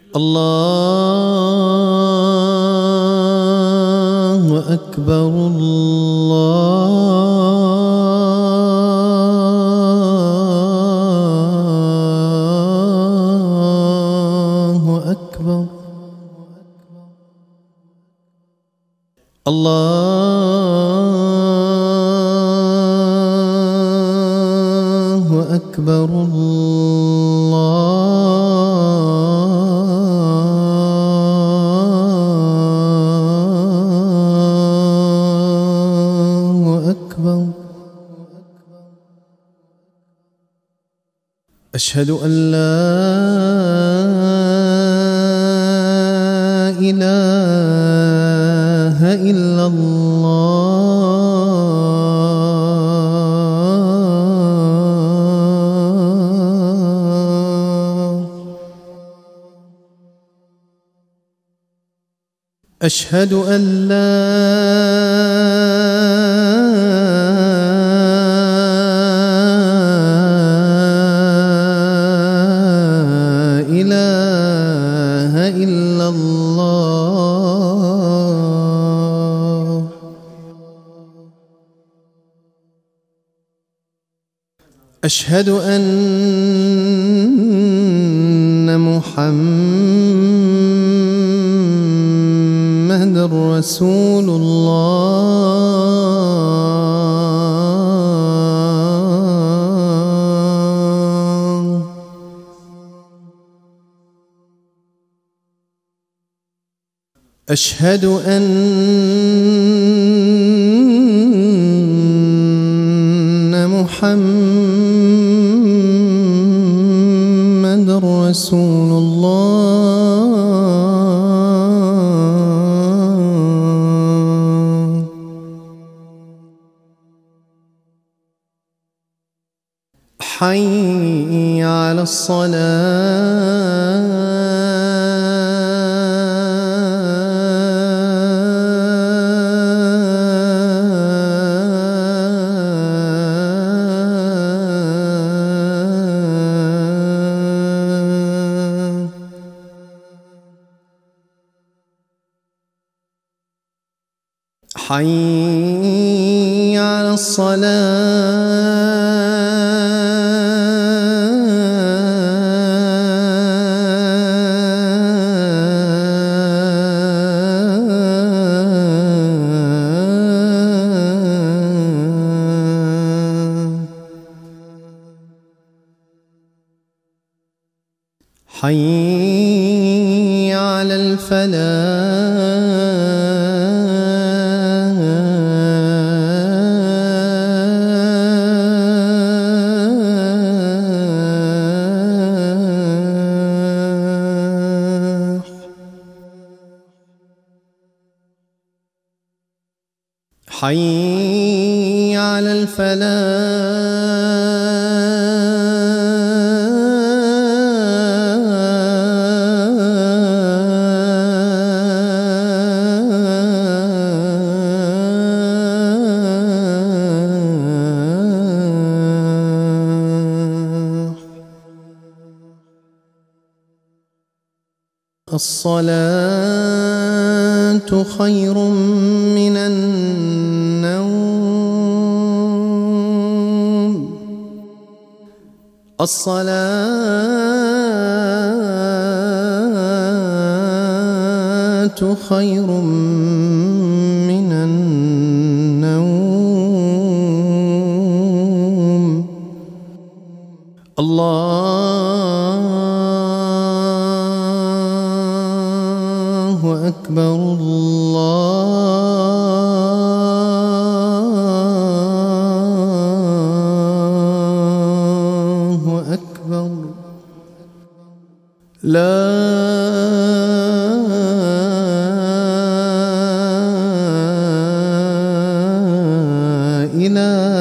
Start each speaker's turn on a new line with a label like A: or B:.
A: الله أكبر الله أكبر الله أكبر الله أكبر. أشهد أن لا إله إلا الله. أشهد أن لا إله إلا الله. أشهد أن محمد رسول الله. أشهد أن محمد رسول الله. حي على الصلاة. حي على الصلاة. حي على الفلاح. حي على الفلاح. الصلاة خير من النوم. الصلاة خير من النوم. الله أكبر الله أكبر. لا إله